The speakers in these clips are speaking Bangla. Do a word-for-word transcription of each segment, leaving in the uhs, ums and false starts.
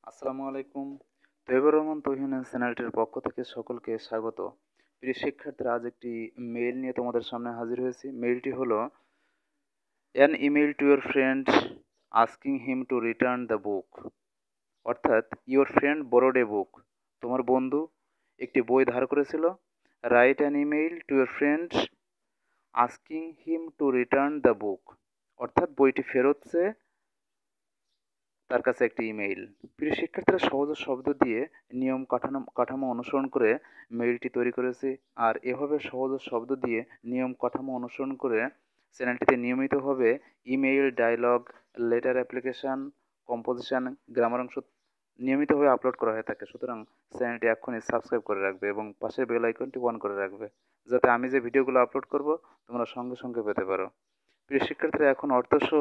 আসসালামু আলাইকুম। তৈয়বুর রহমান তুহিনের চ্যানেলটির পক্ষ থেকে সকলকে স্বাগত। প্রিয় শিক্ষার্থীরা, আজ একটি মেইল নিয়ে তোমাদের সামনে হাজির হয়েছি। মেইলটি হলো an email to your friend asking him to return the book, অর্থাৎ your friend borrowed a book. তোমার বন্ধু একটি বই ধার করেছিল। Write an email to your friend asking him to return the book, অর্থাৎ বইটি ফেরত চেয়ে তার কাছে একটি ইমেইল। প্রিয় শিক্ষার্থীরা, সহজ শব্দ দিয়ে নিয়ম কাঠামো কাঠামো অনুসরণ করে মেইলটি তৈরি করেছি। আর এভাবে সহজ শব্দ দিয়ে নিয়ম কাঠামো অনুসরণ করে চ্যানেলটিতে নিয়মিতভাবে email, dialogue, letter application, composition, grammar অংশ নিয়মিতভাবে আপলোড করা হয়ে থাকে। সুতরাং চ্যানেলটি এক্ষুনি সাবস্ক্রাইব করে রাখবে এবং পাশের বেল আইকনটি অন করে রাখবে, যাতে আমি যে ভিডিওগুলো আপলোড করব তোমরা সঙ্গে সঙ্গে পেতে পারো। প্রিয় শিক্ষার্থীরা, এখন অর্থসহ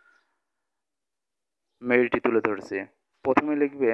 মেইলটি তুলে ধরছি। প্রথমে লিখবে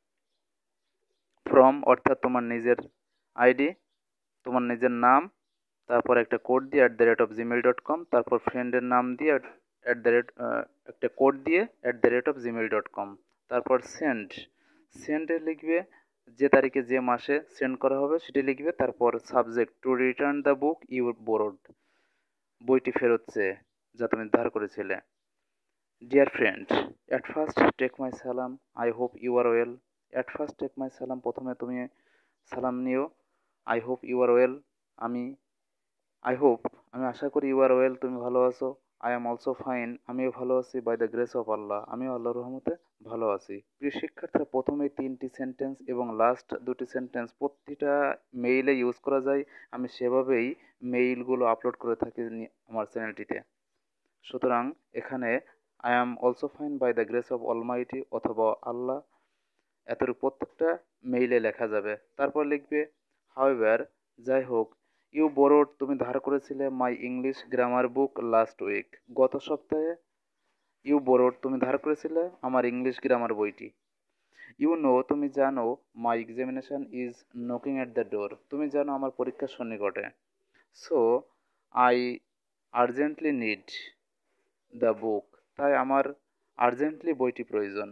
ফ্রম, অর্থাৎ তোমার নিজের আইডি, তোমার নিজের নাম, তারপর একটা কোড দিয়ে at the rate of Gmail dot com, তারপর ফ্রেন্ডের নাম দিয়ে অ্যাট দ্য রেট একটা কোড দিয়ে at the rate of Gmail dot com, তারপর সেন্ড। সেন্ডে লিখবে যে তারিখে যে মাসে সেন্ড করা হবে সেটি লিখবে, তারপর subject to return the book you borrowed, বইটি ফেরত চেয়ে যা তুমি ধার করেছিলে। Dear friend, at first take my সালাম, I hope you are well. At first take my সালাম, প্রথমে তুমি সালাম নিও। I hope you are well, আমি আই হোপ আমি আশা করি ইউ আর ওয়েল, তুমি ভালো আছো। আই এম অলসো ফাইন, আমিও ভালো আছি। By the grace of Allah, আমিও আল্লাহর রহমতে ভালো আছি। প্রিয় শিক্ষার্থীরা, প্রথমে তিনটি সেন্টেন্স এবং লাস্ট দুটি সেন্টেন্স প্রতিটা মেইলে ইউজ করা যায়। আমি সেভাবেই মেইলগুলো আপলোড করে থাকি আমার চ্যানেলটিতে। সুতরাং এখানে I am also fine by the grace of almighty অথবা আল্লাহ, এতটুকু প্রত্যেকটা মেইলে লেখা যাবে। তারপর লিখবে হাউএভার, যাই হোক, ইউ বোরোড, তুমি ধার করেছিলে my English grammar book last week, গত সপ্তাহে। ইউ বোরোড, তুমি ধার করেছিলে আমার ইংলিশ গ্রামার বইটি। ইউ নো, তুমি জানো, my examination is knocking at the door, তুমি জানো আমার পরীক্ষার সন্নিকটে। So I urgently need the book, তাই আমার আর্জেন্টলি বইটি প্রয়োজন,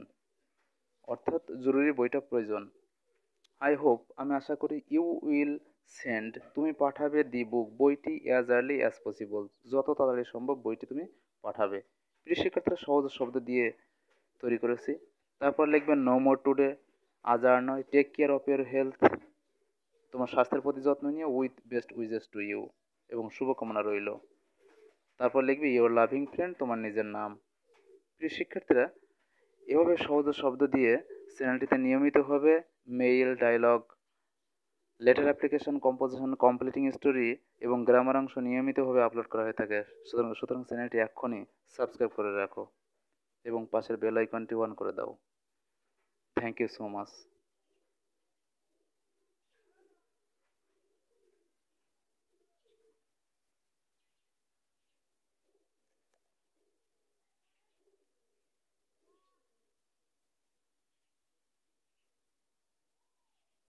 অর্থাৎ জরুরি বইটা প্রয়োজন। আই হোপ, আমি আশা করি, ইউ উইল সেন্ড, তুমি পাঠাবে, দি বুক, বইটি, অ্যাজ আর্লি অ্যাজ পসিবল, যত তাড়াতাড়ি সম্ভব বইটি তুমি পাঠাবে। প্রিয় শিক্ষার্থীরা, সহজ শব্দ দিয়ে তৈরি করেছি। তারপর লিখবেন নো মোর টুডে, আজ আর নয়। Take care of your health, তোমার স্বাস্থ্যের প্রতি যত্ন নিয়ে, with best wishes to you, এবং শুভকামনা রইল। তারপর লিখবে ইউর লাভিং ফ্রেন্ড, তোমার নিজের নাম। প্রিয় শিক্ষার্থীরা, এভাবে সহজ শব্দ দিয়ে চ্যানেলটিতে নিয়মিতভাবে mail, dialogue, letter application, composition, completing story এবং গ্রামার অংশ নিয়মিতভাবে আপলোড করা হয়ে থাকে। সুতরাং সুতরাং চ্যানেলটি এক্ষুনি সাবস্ক্রাইব করে রাখো এবং পাশের বেল আইকনটি অন করে দাও। Thank you so much.